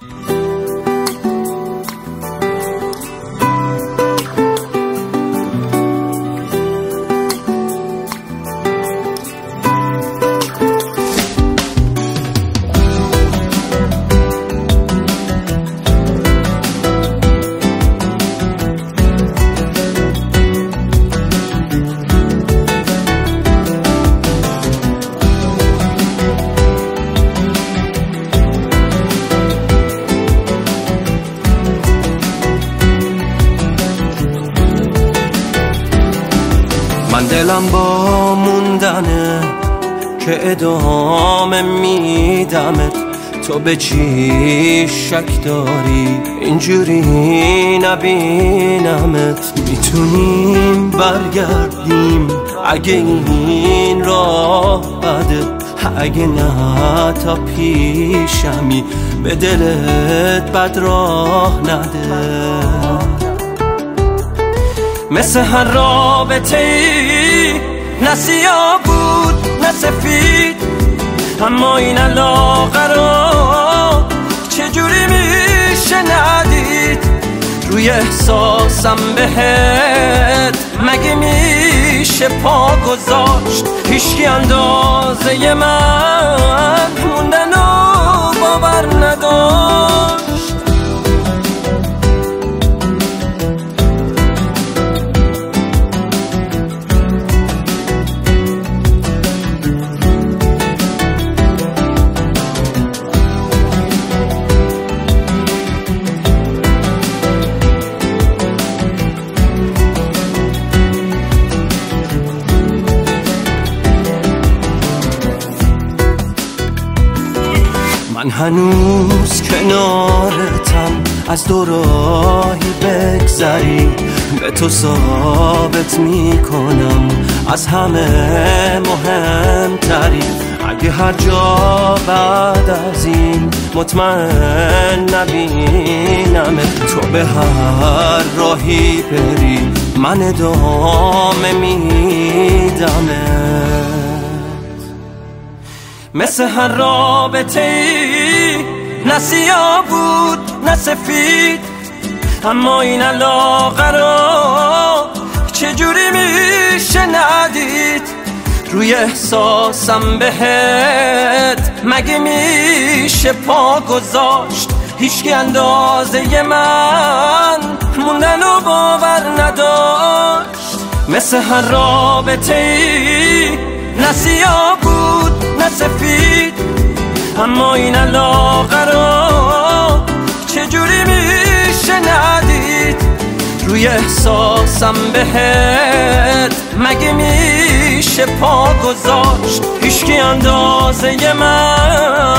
من دلم با موندنه که ادامه میدمت، تو به چی شک داری اینجوری نبینمت؟ میتونیم برگردیم اگه این راه بده، اگه نه تا پیشمی به دلت بد راه نده. مثل هر رابطه ای نه سیاه بود نه سفید، اما این علاقه رو چجوری میشه ندید؟ روی احساسم بهت مگه میشه پا گذاشت؟ هیچکی اندازه من موندن و باور نداشت. من هنوز کنارتم، از دو راهی بگذری به تو ثابت میکنم از همه مهمتری. اگه هر جا بعد از این مطمئن نبینم تو به هر راهی بری، من ادامه میدمت. مثل هر رابطه ای نه سیاه بود نه سفید، اما این علاقه رو چجوری میشه ندید؟ روی احساسم بهت مگه میشه پا گذاشت؟ هیچکی اندازه من موندن و باور نداشت. مثل هر رابطه ای نه سیاه بود نه سفید، اما این علاقه رو چجوری میشه ندید؟ روی احساسم بهت مگه میشه پا گذاشت؟ هیچکی اندازه من